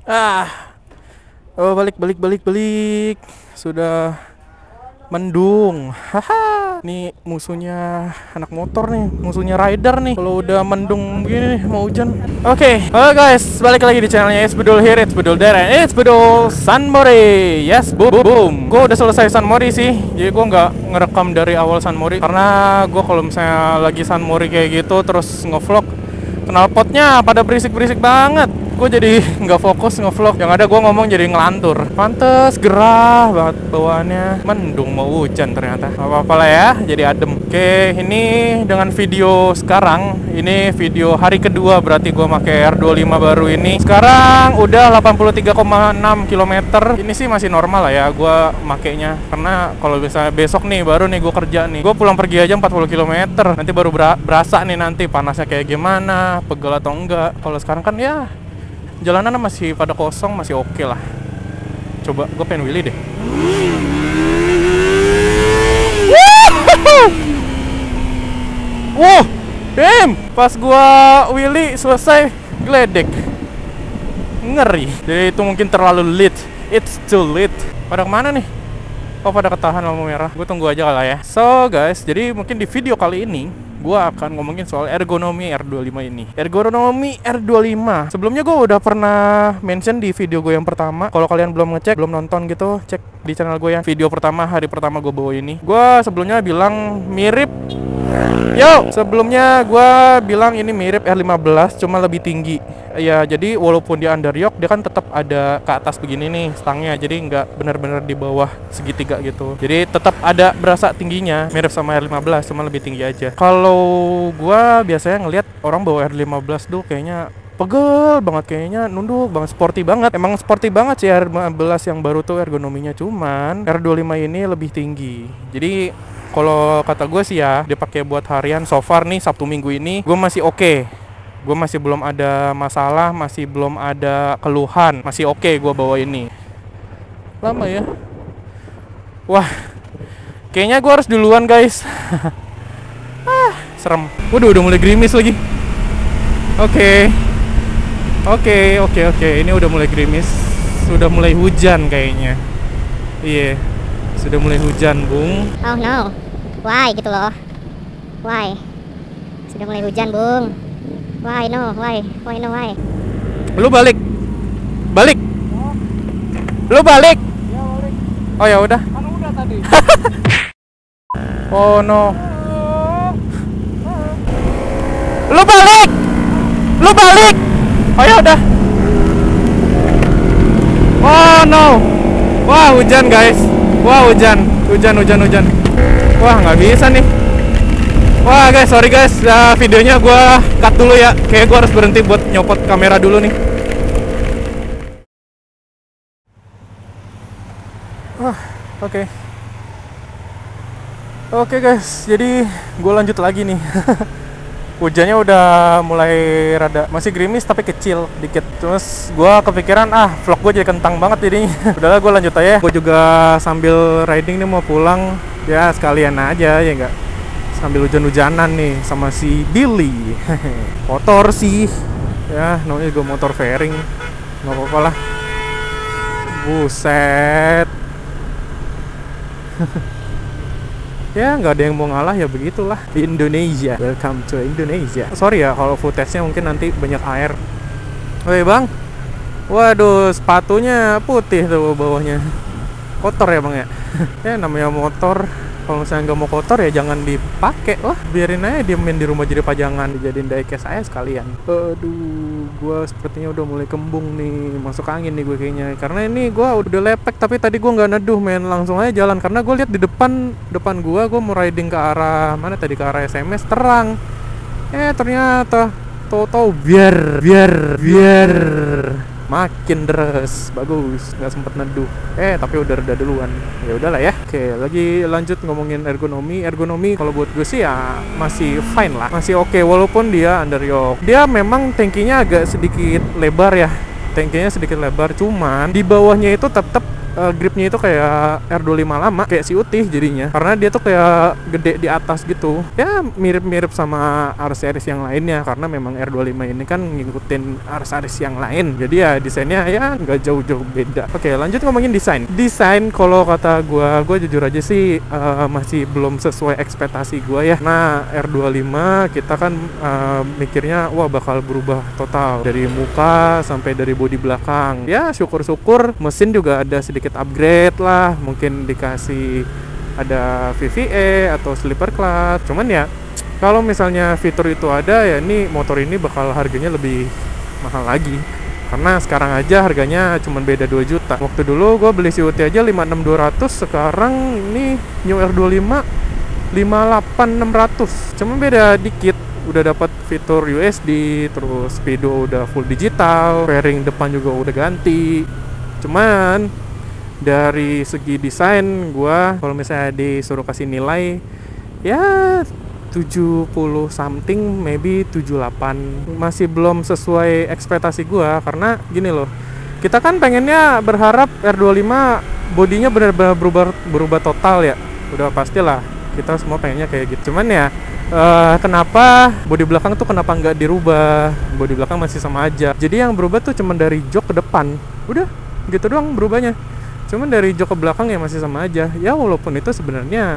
Ah, oh balik. Sudah mendung. Haha. Nih musuhnya anak motor nih, musuhnya rider nih. Kalau udah mendung gini mau hujan. Oke, halo guys, balik lagi di channelnya It's Bedul here, It's Bedul there, and It's Bedul San Mori. Yes, boom. Gue udah selesai San Mori sih. Jadi gue nggak ngerekam dari awal San Mori karena gue kalau misalnya lagi San Mori kayak gitu terus ngevlog, knalpotnya pada berisik banget. Gue jadi nggak fokus ngevlog. Yang ada gue ngomong jadi ngelantur. Pantes gerah banget bawaannya. Mendung mau hujan ternyata. Gak apa-apa lah ya, jadi adem. Oke, ini dengan video sekarang. Ini video hari kedua berarti gue pakai R25 baru ini. Sekarang udah 83,6 km. Ini sih masih normal lah ya gue makainya. Karena kalau misalnya besok nih baru nih gue kerja nih, gue pulang pergi aja 40 km. Nanti baru berasa nih nanti panasnya kayak gimana, pegel atau enggak. Kalau sekarang kan ya jalanan masih pada kosong, masih oke lah. Coba gue pengen wheelie deh. Wow, damn. Pas gue wheelie selesai geledek. Ngeri. Jadi itu mungkin terlalu lit. It's too lit. Pada kemana nih? Oh, pada ketahan lampu merah. Gue tunggu aja lah ya. So guys, jadi mungkin di video kali ini gue akan ngomongin soal ergonomi R25 ini. Ergonomi R25. Sebelumnya gue udah pernah mention di video gue yang pertama. Kalau kalian belum ngecek, belum nonton gitu, cek di channel gue yang video pertama, hari pertama gue bawa ini. Gue sebelumnya bilang mirip. Sebelumnya gue bilang ini mirip R15, cuma lebih tinggi. Ya, jadi walaupun dia underyoke, dia kan tetap ada ke atas begini nih stangnya. Jadi nggak benar-benar di bawah segitiga gitu. Jadi tetap ada berasa tingginya, mirip sama R15, cuma lebih tinggi aja. Kalau gue biasanya ngelihat orang bawa R15 tuh kayaknya pegel banget, kayaknya nunduk banget, sporty banget. Emang sporty banget sih R15 yang baru tuh ergonominya, cuman R25 ini lebih tinggi. Jadi kalau kata gue sih ya, dipakai buat harian so far nih Sabtu Minggu ini gue masih oke. Gue masih belum ada masalah, masih belum ada keluhan, masih oke gue bawa ini. Lama ya. Wah, kayaknya gue harus duluan guys. Serem. Waduh, udah mulai gerimis lagi. Oke. Ini udah mulai gerimis. Sudah mulai hujan kayaknya. Iya, sudah mulai hujan, Bung. Oh no. Why gitu loh. Why? Sudah mulai hujan, Bung. Why no? Why? Why no? Why? Lu balik. Lu balik. Ya balik. Oh ya udah. Kan udah tadi. Oh no. Lu balik. Oh ya udah. Oh no. Wah, hujan guys. Wah, hujan. Wah, nggak bisa nih. Wah guys, sorry guys, videonya gue cut dulu ya. Kayak gue harus berhenti buat nyopot kamera dulu nih. Oke guys, jadi gue lanjut lagi nih. Hujannya udah mulai rada, masih gerimis tapi kecil dikit. Terus gue kepikiran vlog gue jadi kentang banget jadinya. Udahlah, gue lanjut aja. Gue juga sambil riding nih mau pulang. Ya sekalian aja ya enggak. Sambil hujan-hujanan nih sama si Billy. Motor sih. Ya namanya juga motor fairing. Nggak apa-apa lah. Buset. Ya nggak ada yang mau ngalah, ya begitulah di Indonesia. Welcome to Indonesia. Sorry ya kalau footage-nya mungkin nanti banyak air. Woi bang, waduh sepatunya putih tuh bawahnya, kotor ya bang ya. Ya namanya motor, kalau misalnya nggak mau kotor ya jangan dipakai lah, biarin aja diemin di rumah jadi pajangan, dijadiin diecast aja sekalian. Aduh, gue sepertinya udah mulai kembung nih, masuk angin nih gue kayaknya. Karena ini gue udah lepek, tapi tadi gue nggak neduh men, langsung aja jalan. Karena gue lihat di depan gue mau riding ke arah mana tadi, ke arah SMS terang. Ternyata tau biar makin deres, bagus, nggak sempet neduh. Tapi udah reda duluan. Ya udahlah ya. Oke, lagi lanjut ngomongin ergonomi. Kalau buat gue sih ya masih fine lah, masih oke walaupun dia underyoke. Dia memang tankinya agak sedikit lebar ya. tangkinya sedikit lebar, cuman di bawahnya itu tetap gripnya itu kayak R25 lama, kayak si Utih jadinya, karena dia tuh kayak gede di atas gitu. Ya mirip-mirip sama R-series yang lainnya, karena memang R25 ini kan ngikutin R-series yang lain, jadi ya desainnya ya nggak jauh-jauh beda. Oke, lanjut ngomongin desain. Desain kalau kata gue jujur aja sih masih belum sesuai ekspektasi gue ya. Nah, R25 kita kan mikirnya wah bakal berubah total dari muka sampai dari bodi belakang. Ya syukur-syukur mesin juga ada sedikit upgrade lah, mungkin dikasih ada VVA atau slipper clutch. Cuman ya kalau misalnya fitur itu ada, ya ini motor ini bakal harganya lebih mahal lagi, karena sekarang aja harganya cuma beda 2 juta. Waktu dulu gue beli CUT aja 56.200, sekarang ini New R25 58.600, cuma beda dikit. Udah dapat fitur USD, terus speedo udah full digital, fairing depan juga udah ganti. Cuman dari segi desain gua kalau misalnya disuruh kasih nilai ya 70 something, maybe 78. Masih belum sesuai ekspektasi gua, karena gini loh, kita kan pengennya berharap R25 bodinya benar-benar berubah total ya. Udah pastilah kita semua pengennya kayak gitu. Cuman ya kenapa bodi belakang tuh kenapa nggak dirubah? Bodi belakang masih sama aja. Jadi yang berubah tuh cuma dari jok ke depan. Udah gitu doang berubahnya. Cuman dari jok ke belakang ya masih sama aja. Ya walaupun itu sebenarnya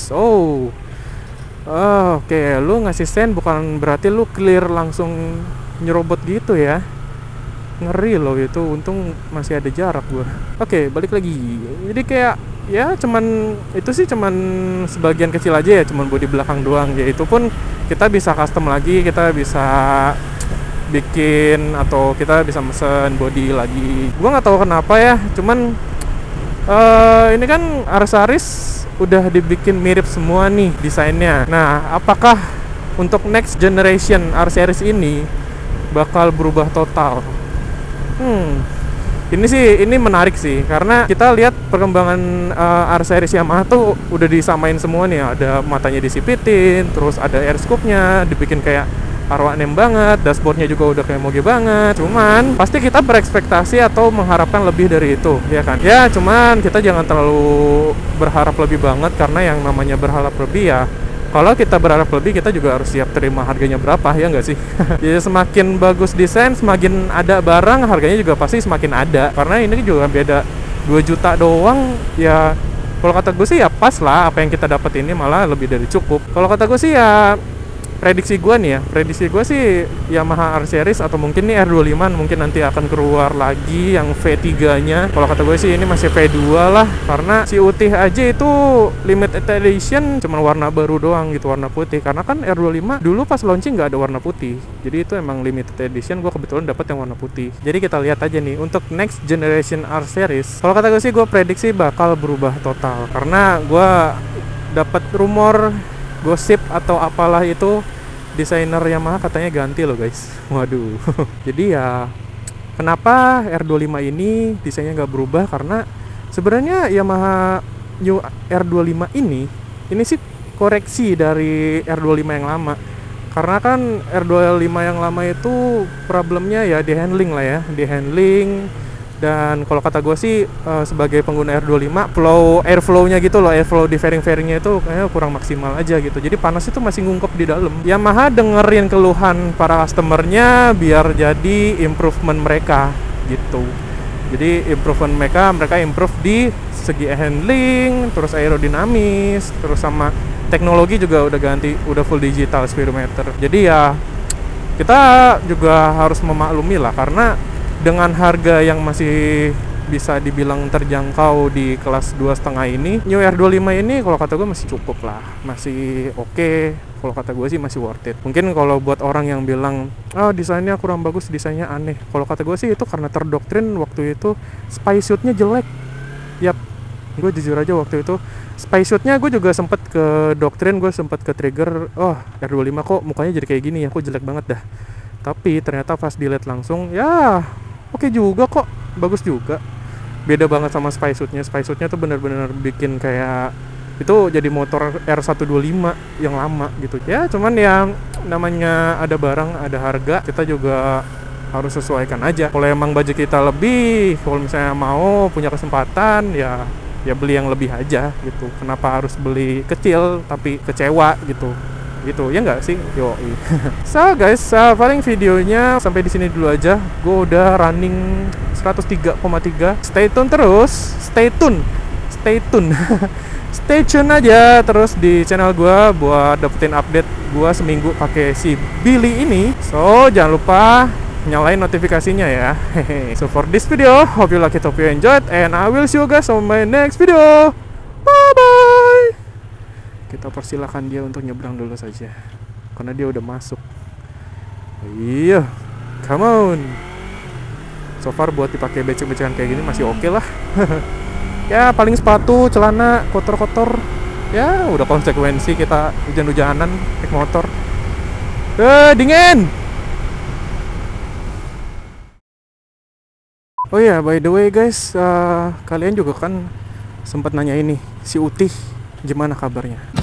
oke, lu ngasih sen bukan berarti lu clear langsung nyerobot gitu ya. Ngeri loh itu, untung masih ada jarak gua. Oke, balik lagi. Jadi kayak ya cuman itu sih cuman sebagian kecil aja ya, cuman bodi belakang doang. Ya itu pun kita bisa custom lagi, kita bisa bikin atau kita bisa mesen body lagi. Gua nggak tahu kenapa ya, cuman ini kan R-series udah dibikin mirip semua nih desainnya. Nah, apakah untuk next generation R-series ini bakal berubah total? Ini menarik sih, karena kita lihat perkembangan R-series Yamaha tuh udah disamain semua nih. Ada matanya disipitin, terus ada air scoop-nya dibikin kayak R16 banget, dashboardnya juga udah kayak moge banget. Cuman pasti kita berekspektasi atau mengharapkan lebih dari itu, ya kan? Ya cuman kita jangan terlalu berharap lebih banget, karena yang namanya berharap lebih ya, kalau kita berharap lebih kita juga harus siap terima harganya berapa, ya nggak sih? Jadi semakin bagus desain, semakin ada barang, harganya juga pasti semakin ada. Karena ini juga beda 2 juta doang ya. Kalau kata gue sih ya pas lah, apa yang kita dapat ini malah lebih dari cukup. Kalau kata gue sih ya prediksi gue sih Yamaha R-Series atau mungkin nih R25 mungkin nanti akan keluar lagi yang V3-nya. Kalau kata gue sih ini masih V2 lah, karena si Utih aja itu limited edition cuman warna baru doang gitu, warna putih. Karena kan R25 dulu pas launching nggak ada warna putih, jadi itu emang limited edition. Gue kebetulan dapat yang warna putih. Jadi kita lihat aja nih untuk next generation R-Series. Kalau kata gue sih, gue prediksi bakal berubah total, karena gue dapat rumor gosip atau apalah itu, desainer Yamaha katanya ganti loh guys. Waduh. Jadi ya kenapa R25 ini desainnya nggak berubah, karena sebenarnya Yamaha New R25 ini sih koreksi dari R25 yang lama. Karena kan R25 yang lama itu problemnya ya di handling lah ya, di handling. Dan kalau kata gue sih sebagai pengguna R25, airflow-nya gitu loh, airflow di fairing-fairingnya itu kayaknya kurang maksimal aja gitu. Jadi panas itu masih ngungkep di dalam. Yamaha dengerin keluhan para customernya biar jadi improvement mereka gitu. Jadi improvement mereka improve di segi handling, terus aerodinamis, terus sama teknologi juga udah ganti, udah full digital speedometer. Jadi ya kita juga harus memaklumi lah, karena dengan harga yang masih bisa dibilang terjangkau di kelas 2,5 ini, New R25 ini kalau kata gue masih cukup lah, masih oke. Kalau kata gue sih masih worth it. Mungkin kalau buat orang yang bilang desainnya kurang bagus, desainnya aneh, kalau kata gue sih itu karena terdoktrin waktu itu spacesuitnya jelek. Yap, gue jujur aja waktu itu spacesuitnya gue juga sempet ke doktrin, gue sempet ke trigger, R25 kok mukanya jadi kayak gini ya, kok jelek banget dah. Tapi ternyata pas dilihat langsung, ya oke juga kok, bagus juga. Beda banget sama spacesuitnya. Spacesuitnya tuh bener-bener bikin kayak itu jadi motor R125 yang lama gitu. Ya cuman ya namanya ada barang, ada harga, kita juga harus sesuaikan aja. Kalau emang budget kita lebih, kalau misalnya mau punya kesempatan ya beli yang lebih aja gitu. Kenapa harus beli kecil tapi kecewa gitu ya nggak sih? Yoi. So guys, paling videonya sampai di sini dulu aja. Gue udah running 103,3. Stay tune terus, stay tune stay tune aja terus di channel gue buat dapetin update gue seminggu pakai si Billy ini. So jangan lupa nyalain notifikasinya ya. So for this video, hope you like it, hope you enjoyed, and I will see you guys on my next video. Bye bye. Kita persilakan dia untuk nyebrang dulu saja karena dia udah masuk. Iya, come on. So far buat dipakai becek-becekan kayak gini masih oke lah. Ya paling sepatu, celana kotor-kotor. Ya udah konsekuensi kita hujan-hujanan naik motor. Dingin. Oh ya, by the way guys, kalian juga kan sempat nanya ini, si Utih gimana kabarnya?